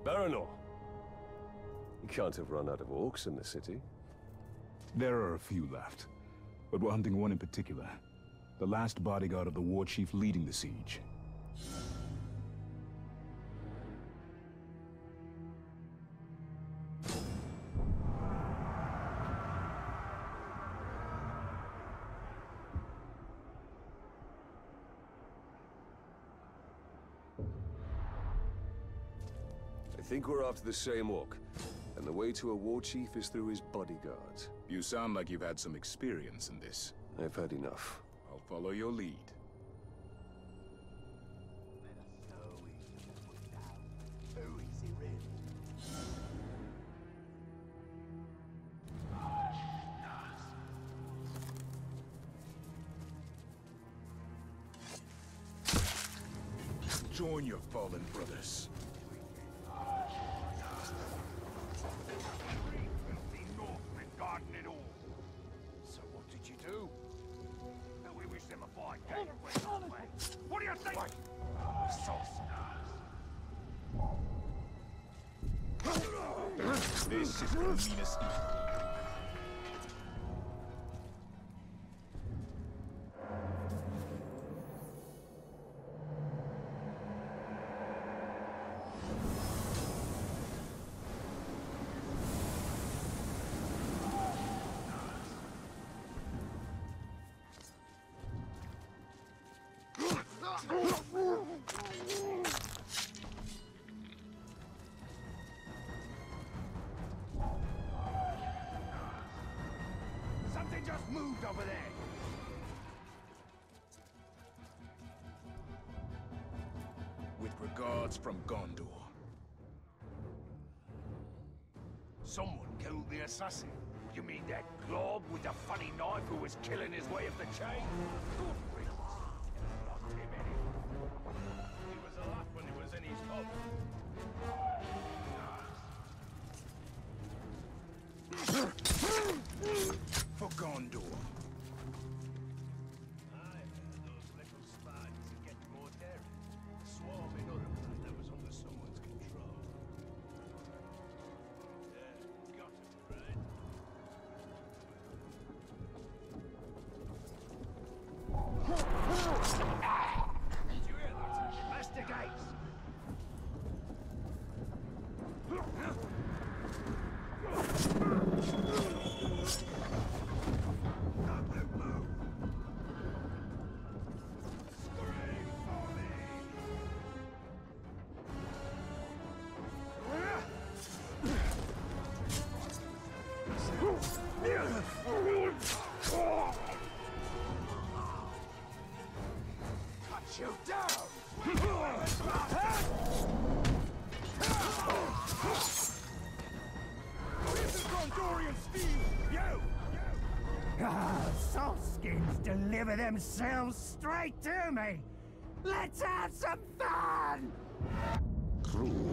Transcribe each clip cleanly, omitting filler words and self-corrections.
Baranor. You can't have run out of orcs in the city. There are a few left, but we're hunting one in particular. The last bodyguard of the war chief leading the siege. I think we're after the same orc, and the way to a war chief is through his bodyguards. You sound like you've had some experience in this. I've had enough. I'll follow your lead. Join your fallen brothers. So what did you do? We wish them a fine game. What do you think? This is the meanest evil. Something just moved over there. With regards from Gondor. Someone killed the assassin. You mean that glob with the funny knife who was killing his way up the chain? Good riddance. Locked him in it. He was a laugh when he was in his hub. For Gondor. Aye, those little sparks are getting more daring. Swarming other that was under someone's control. Yeah, got him, right? Did you hear that? Master Gates! Cut you down! This is Gondorian steel! You! Ah, Saltskins deliver themselves straight to me! Let's have some fun! Cruel.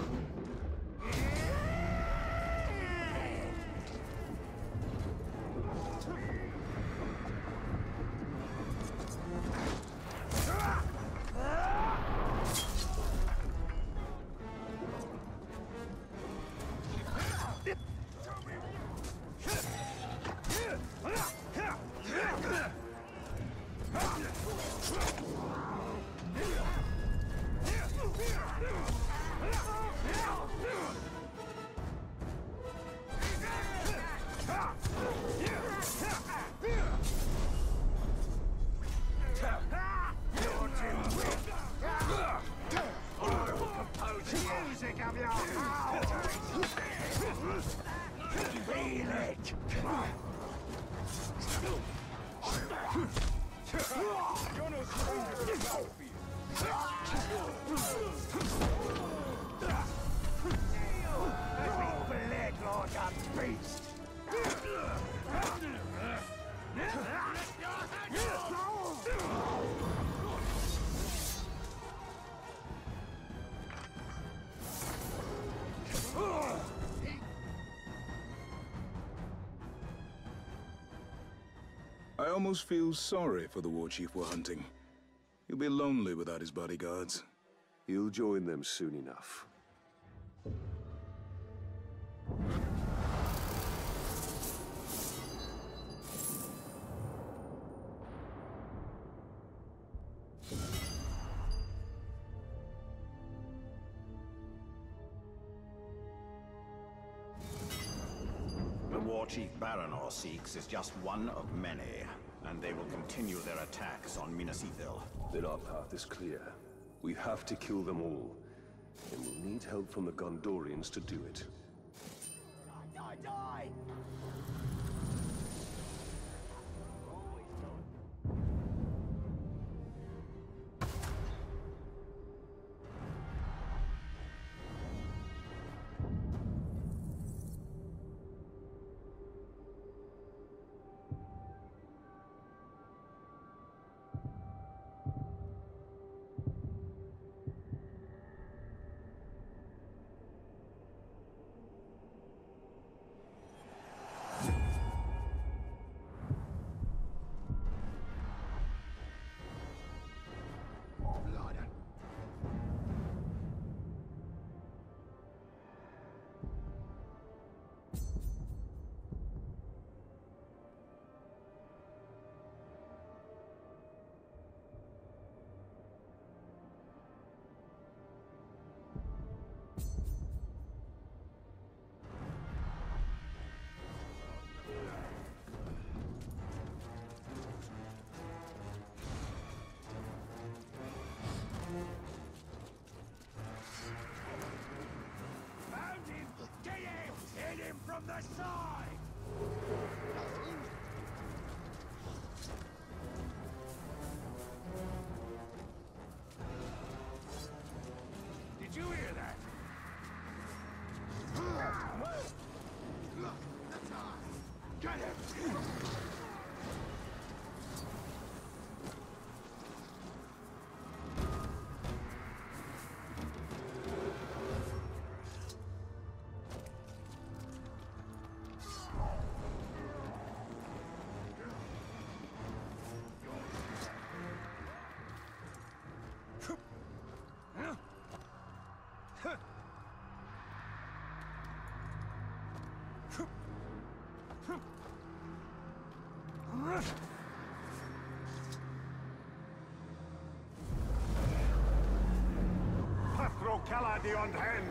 Feel it! You're no stranger to the battlefield. Over leg like a beast! I almost feel sorry for the war chief we're hunting. He'll be lonely without his bodyguards. He'll join them soon enough. War Chief Baranor seeks is just one of many, and they will continue their attacks on Minas Ithil. Then our path is clear. We have to kill them all, and we'll need help from the Gondorians to do it. Die, die! From the side! Did you hear that? Get him! Pathro on hand!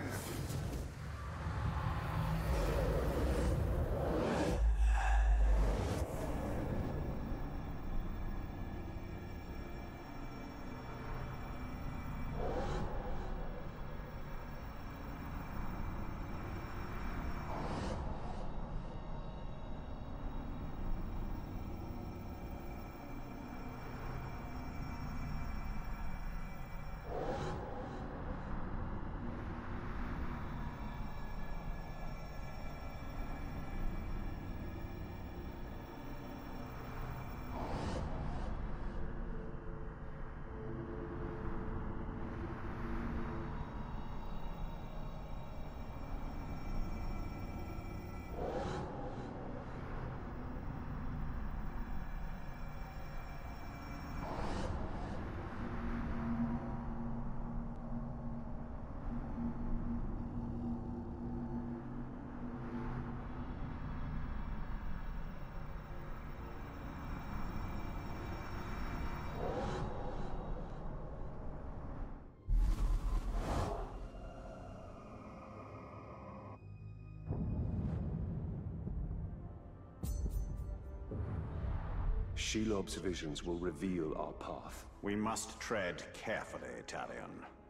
Shelob's visions will reveal our path. We must tread carefully, Talion.